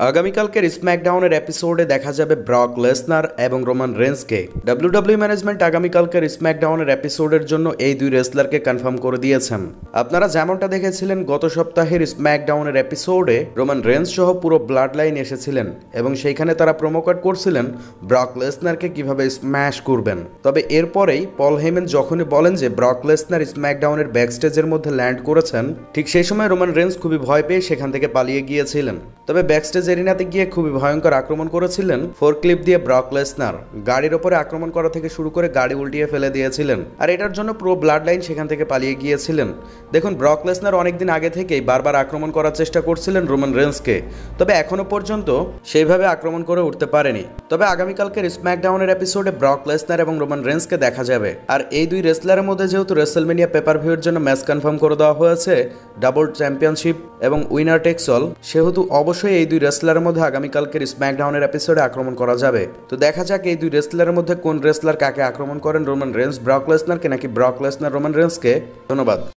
আগামীকালকের স্ম্যাকডাউনের এপিসোডে দেখা যাবে ব্রক লেসনার এবং রোমান রেন্সকে। ডাব্লিউডাব্লিউ ম্যানেজমেন্ট আগামীকালকের স্ম্যাকডাউনের এপিসোডের জন্য এই দুই রেসলারকে কনফার্ম করে দিয়েছেন। আপনারা যেমনটা দেখেছিলেন গত সপ্তাহের স্ম্যাকডাউনের এপিসোডে রোমান রেন্স সহ পুরো ব্লাড লাইন এসেছিলেন এবং সেইখানে তারা প্রোমো কাট করছিলেন ব্রক লেসনারকে কিভাবে স্ম্যাশ করবেন। তবে এরপরেই পল হেমেন যখনই বলেন যে ব্রক লেসনার স্ম্যাকডাউনের ব্যাকস্টেজের মধ্যে ল্যান্ড করেছেন, ঠিক সেই সময় রোমান রেন্স খুবই ভয় পেয়ে সেখান থেকে পালিয়ে গিয়েছিলেন। তবে ব্যাকস্টেজ এরিনাতে গিয়ে খুবই ভয়ঙ্কর আক্রমণ করেছিলেন ফোরক্লিপ দিয়ে ব্রক লেসনার। গাড়ির ওপরে আক্রমণ করা থেকে শুরু করে গাড়ি উল্টিয়ে ফেলে দিয়েছিলেন, আর এটার জন্য পুরো ব্লাড লাইন সেখান থেকে পালিয়ে গিয়েছিলেন। দেখুন, ব্রক লেসনার অনেকদিন আগে থেকেই বারবার আক্রমণ করার চেষ্টা করছিলেন রোমান রেন্সকে, তবে এখনো পর্যন্ত সেইভাবে আক্রমণ করে উঠতে পারেনি। তবে আগামীকালকের স্ম্যাকডাউনের এপিসোডে ব্রক লেসনার এবং রোমান রেন্সকে দেখা যাবে। আর এই দুই রেসলারের মধ্যে যেহেতু রেসলমেনিয়া পেপার ভিউর জন্য ম্যাচ কনফার্ম করে দেওয়া হয়েছে ডাবল চ্যাম্পিয়নশিপ এবং উইনার টেকস অল, সেহেতু অবশ্যই এই দুই রেসলারের মধ্যে আগামীকালকের স্ম্যাকডাউনের এপিসোডে আক্রমণ করা যাবে। তো দেখা যাক এই দুই রেসলারের মধ্যে কোন রেসলার কাকে আক্রমণ করেন, রোমান রেন্স ব্রক লেসনারকে নাকি ব্রক লেসনার রোমান রেন্সকে। ধন্যবাদ।